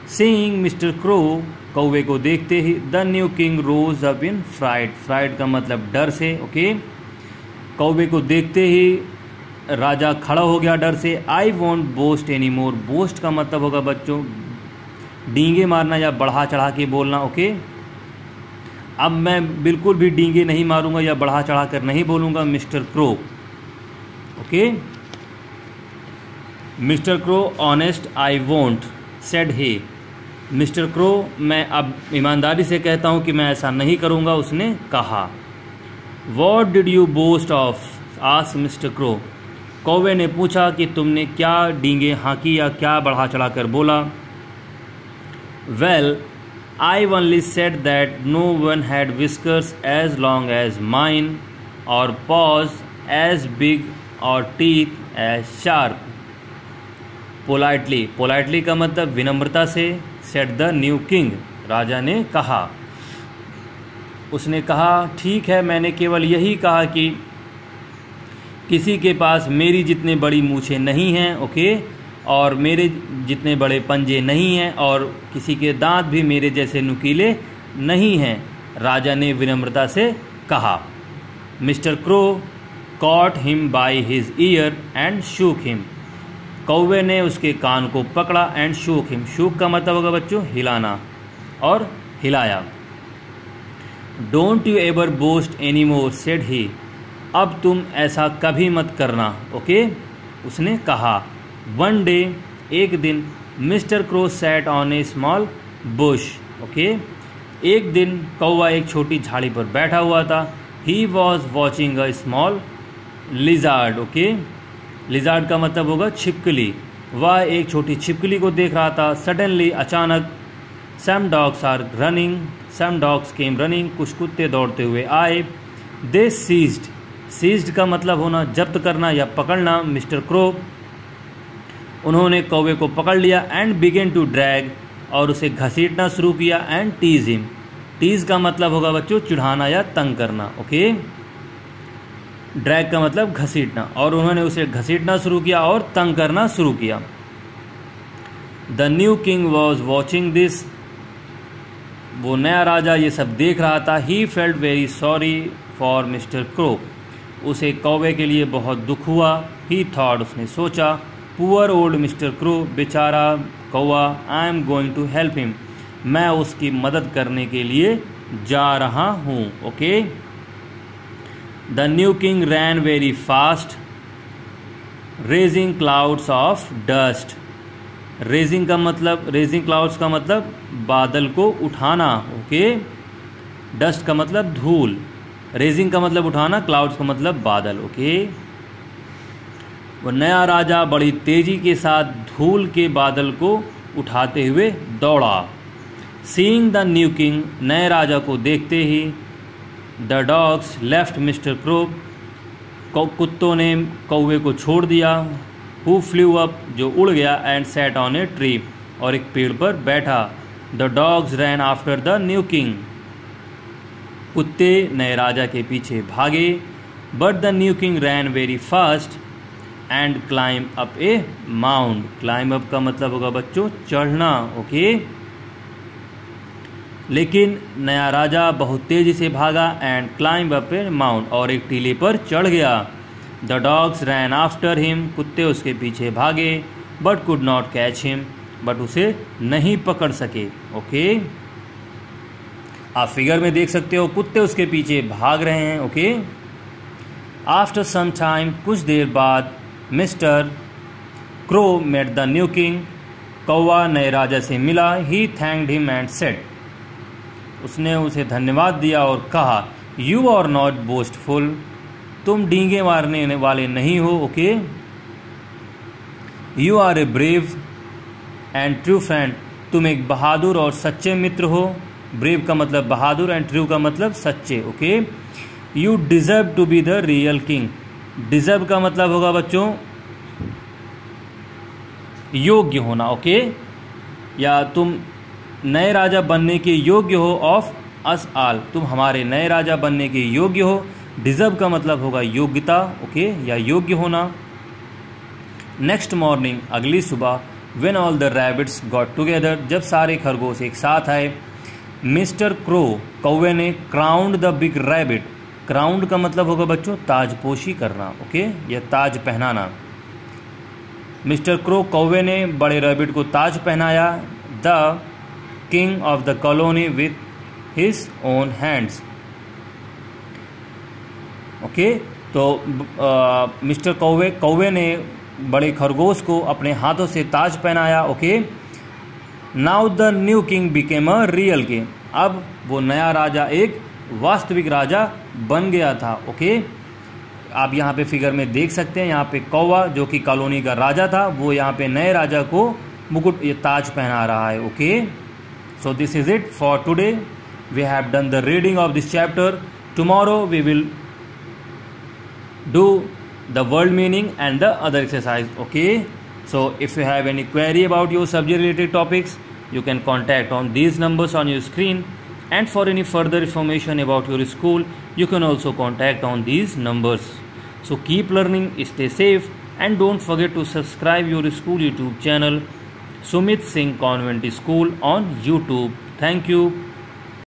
Seeing Mr. Crow, कौवे को देखते ही the new king rose up in fright, fright का मतलब डर से, ओके। कौवे को देखते ही राजा खड़ा हो गया डर से। I won't boast any more, boast का मतलब होगा बच्चों डींगे मारना या बढ़ा चढ़ा के बोलना, ओके। अब मैं बिल्कुल भी डींगे नहीं मारूंगा या बढ़ा चढ़ा कर नहीं बोलूंगा mister Crow, okay. Mister Crow honest I won't said he, mister Crow मैं अब ईमानदारी से कहता हूँ कि मैं ऐसा नहीं करूँगा, उसने कहा। What did you boast of, asked mister Crow, कौवे ने पूछा कि तुमने क्या डींगे हाँकी या क्या बढ़ा चढ़ा कर बोला। Well I only said that no one had whiskers as long as mine और पॉज एज बिग और teeth as sharp. Politely, politely का मतलब विनम्रता से। सेड द न्यू किंग, राजा ने कहा। उसने कहा ठीक है, मैंने केवल यही कहा कि किसी के पास मेरी जितने बड़ी मूछें नहीं हैं, ओके, और मेरे जितने बड़े पंजे नहीं हैं और किसी के दांत भी मेरे जैसे नुकीले नहीं हैं, राजा ने विनम्रता से कहा। Mister Crow caught him by his ear and shook him, कौवे ने उसके कान को पकड़ा एंड शूक हिम, शूक का मतलब होगा बच्चों हिलाना, और हिलाया। Don't you ever boast any more said he, अब तुम ऐसा कभी मत करना, ओके, उसने कहा। वन डे, एक दिन, mister Crow sat on a small bush, okay, एक दिन कौवा एक छोटी झाड़ी पर बैठा हुआ था। He was watching a small lizard, okay, lizard का मतलब होगा छिपकली, वह एक छोटी छिपकली को देख रहा था। सडनली, अचानक, some dogs are running, some dogs came running, कुछ कुत्ते दौड़ते हुए आए। दे सीज्ड, सीज्ड का मतलब होना जब्त करना या पकड़ना। मिस्टर क्रो, उन्होंने कौवे को पकड़ लिया। एंड बिगेन टू ड्रैग, और उसे घसीटना शुरू किया। एंड टीज हिम, टीज का मतलब होगा बच्चों चिढ़ाना या तंग करना, ओके। ड्रैग का मतलब घसीटना, और उन्होंने उसे घसीटना शुरू किया और तंग करना शुरू किया। The new king was watching this, वो नया राजा ये सब देख रहा था। He felt very sorry for mister Crow, उसे कौवे के लिए बहुत दुख हुआ। ही थॉट, उसने सोचा, पुअर ओल्ड मिस्टर क्रो, बेचारा कौवा, I am going to help him, मैं उसकी मदद करने के लिए जा रहा हूँ, okay. The new king ran very fast, raising clouds of dust, raising का मतलब, रेजिंग क्लाउड्स का मतलब बादल को उठाना, ओके, डस्ट का मतलब धूल, रेजिंग का मतलब उठाना, क्लाउड्स का मतलब बादल, ओके। वो नया राजा बड़ी तेजी के साथ धूल के बादल को उठाते हुए दौड़ा। सीइंग द न्यू किंग, नए राजा को देखते ही, the dogs left mister Crow, कुत्तों ने कौवे को छोड़ दिया। हु फ्लू अप, जो उड़ गया। And sat on a tree, और एक पेड़ पर बैठा। The dogs ran after the new king, कुत्ते नए राजा के पीछे भागे। But the new king ran very fast and climb up a mount, climb up का मतलब होगा बच्चों चढ़ना, ओके। लेकिन नया राजा बहुत तेजी से भागा। And climb up a mount, और एक टीले पर चढ़ गया। The dogs ran after him, कुत्ते उसके पीछे भागे। But could not catch him, but उसे नहीं पकड़ सके, ओके। आप फिगर में देख सकते हो कुत्ते उसके पीछे भाग रहे हैं, ओके। आफ्टर सम टाइम, कुछ देर बाद, mister Crow met the new king, कौवा नए राजा से मिला। He thanked him and said, उसने उसे धन्यवाद दिया और कहा, यू आर नॉट बोस्टफुल, तुम डींगे मारने वाले नहीं हो, okay. You are a brave and true friend, तुम एक बहादुर और सच्चे मित्र हो। ब्रेव का मतलब बहादुर एंड ट्रू का मतलब सच्चे, okay. You deserve to be the real king, deserve का मतलब होगा बच्चों योग्य होना, ओके, या तुम नए राजा बनने के योग्य हो। ऑफ अस आल, तुम हमारे नए राजा बनने के योग्य हो। डिजर्व का मतलब होगा योग्यता, ओके, या योग्य होना। नेक्स्ट मॉर्निंग, अगली सुबह, When all the rabbits got together, जब सारे खरगोश एक साथ आए, मिस्टर क्रो कौवे ने crowned the big rabbit, crowned का मतलब होगा बच्चों ताजपोशी करना, ओके, या ताज पहनाना। मिस्टर क्रो कौवे ने बड़े रैबिट को ताज पहनाया, the king of the colony with his own hands, okay. तो मिस्टर कौवे ने बड़े खरगोश को अपने हाथों से ताज पहनाया, okay. Now the new king became a real king, अब वो नया राजा एक वास्तविक राजा बन गया था, ओके। आप यहाँ पे फिगर में देख सकते हैं, यहाँ पे कौवा जो कि कॉलोनी का राजा था, वो यहाँ पे नए राजा को मुकुट ये ताज पहना रहा है, okay. So this is it for today, we have done the reading of this chapter. Tomorrow we will do the word meaning and the other exercise, okay. So if you have any query about your subject related topics, you can contact on these numbers on your screen, and for any further information about your school, you can also contact on these numbers. So keep learning, stay safe, and don't forget to subscribe your school YouTube channel, Sumit Singh Convent School on YouTube. Thank you.